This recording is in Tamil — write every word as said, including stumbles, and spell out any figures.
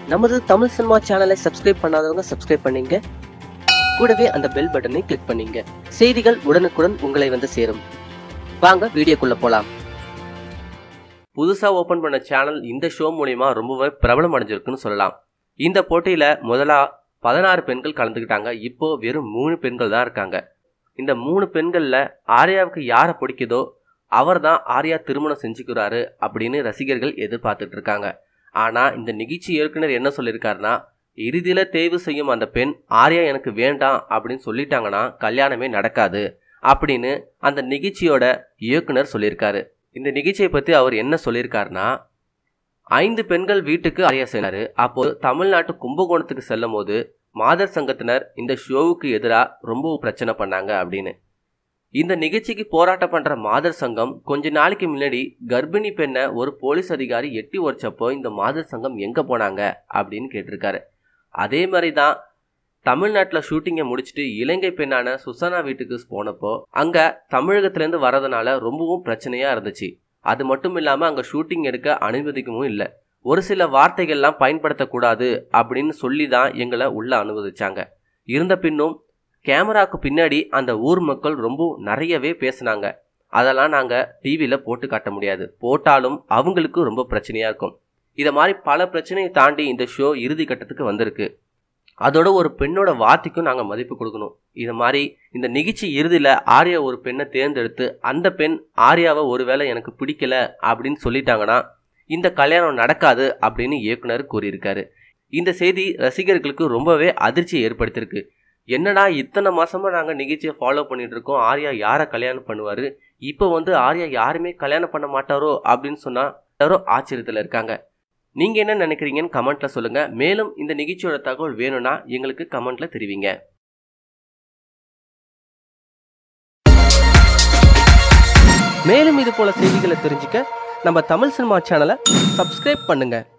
நமது தமிழ் சினிமா சேனலை சப்ஸ்கிரைப் பண்ணாதவங்க சப்ஸ்கிரைப் பண்ணீங்க, கூடவே அந்த பெல் பட்டனை கிளிக் பண்ணீங்க. செய்திகள் உடனுக்குடன் உங்களை வந்து சேரும். வாங்க வீடியோக்குள்ள போலாம். புதுசா ஓபன் பண்ண சேனல் இந்த ஷோ மூலமா ரொம்பவே பிரபலம் அடைஞ்சிருக்குன்னு சொல்லலாம். இந்த போட்டியில முதலா பதினாறு பெண்கள் கலந்துக்கிட்டாங்க. இப்போ வெறும் மூணு பெண்கள் தான் இருக்காங்க. இந்த மூணு பெண்கள்ல ஆர்யாவுக்கு யாரை பிடிக்குதோ அவர் தான் ஆர்யா திருமணம் செஞ்சுக்கிறாரு அப்படின்னு ரசிகர்கள் எதிர்பார்த்துட்டு இருக்காங்க. ஆனா இந்த நிகழ்ச்சி இயக்குனர் என்ன சொல்லியிருக்காருன்னா, இறுதியில தேர்வு செய்யும் அந்த பெண் ஆர்யா எனக்கு வேண்டாம் அப்படின்னு சொல்லிட்டாங்கன்னா கல்யாணமே நடக்காது அப்படின்னு அந்த நிகழ்ச்சியோட இயக்குனர் சொல்லியிருக்காரு. இந்த நிகழ்ச்சியை பத்தி அவர் என்ன சொல்லியிருக்காருன்னா, ஐந்து பெண்கள் வீட்டுக்கு ஆர்யா சென்றாரு. அப்போ தமிழ்நாட்டு கும்பகோணத்துக்கு செல்லும் போது மாதர் சங்கத்தினர் இந்த ஷோவுக்கு எதிராக ரொம்ப பிரச்சனை பண்ணாங்க அப்படின்னு. இந்த நிகழ்ச்சிக்கு போராட்டம் பண்ற மாதர் சங்கம் கொஞ்ச நாளைக்கு முன்னாடி கர்ப்பிணி பெண்ணை ஒரு போலீஸ் அதிகாரி எட்டி உரைச்சப்போ இந்த மாதர் சங்கம் எங்க போனாங்க அப்படின்னு கேட்டிருக்காரு. அதே மாதிரி தான் தமிழ்நாட்டில் ஷூட்டிங்கை முடிச்சுட்டு இலங்கை பெண்ணான சுசானா வீட்டுக்கு போனப்போ அங்க தமிழகத்திலேருந்து வரதுனால ரொம்பவும் பிரச்சனையா இருந்துச்சு. அது மட்டும் இல்லாம அங்க ஷூட்டிங் எடுக்க அனுமதிக்கவும் இல்லை. ஒரு சில வார்த்தைகள்லாம் பயன்படுத்தக்கூடாது அப்படின்னு சொல்லி தான் எங்களை உள்ள அனுமதிச்சாங்க. இருந்த பின்னும் கேமராவுக்கு பின்னாடி அந்த ஊர் மக்கள் ரொம்ப நிறையவே பேசினாங்க. அதெல்லாம் நாங்கள் டிவியில் போட்டு காட்ட முடியாது, போட்டாலும் அவங்களுக்கு ரொம்ப பிரச்சனையாக இருக்கும். இதை மாதிரி பல பிரச்சனையை தாண்டி இந்த ஷோ இறுதி கட்டத்துக்கு வந்திருக்கு. அதோட ஒரு பெண்ணோட வார்த்தைக்கும் நாங்கள் மதிப்பு கொடுக்கணும். இது மாதிரி இந்த நிகழ்ச்சி இறுதியில் ஆர்யா ஒரு பெண்ணை தேர்ந்தெடுத்து அந்த பெண் ஆர்யாவை ஒருவேளை எனக்கு பிடிக்கல அப்படின்னு சொல்லிட்டாங்கன்னா இந்த கல்யாணம் நடக்காது அப்படின்னு இயக்குனர் கூறியிருக்காரு. இந்த செய்தி ரசிகர்களுக்கு ரொம்பவே அதிர்ச்சியை ஏற்படுத்தியிருக்கு. என்னடா இத்தனை மாசமா நாங்கள் நிகழ்ச்சியை ஃபாலோ பண்ணிட்டு இருக்கோம், ஆர்யா யாரை கல்யாணம் பண்ணுவார், இப்போ வந்து ஆர்யா யாருமே கல்யாணம் பண்ண மாட்டாரோ அப்படின்னு சொன்னா எல்லாரும் ஆச்சரியத்தில் இருக்காங்க. நீங்க என்ன நினைக்கிறீங்கன்னு கமெண்ட்ல சொல்லுங்க. மேலும் இந்த நிகழ்ச்சியோட தகவல் வேணும்னா எங்களுக்கு கமெண்ட்ல தெரிவிங்க. மேலும் இது போல செய்திகளை தெரிஞ்சுக்க நம்ம தமிழ் சினிமா சேனலை சப்ஸ்கிரைப் பண்ணுங்க.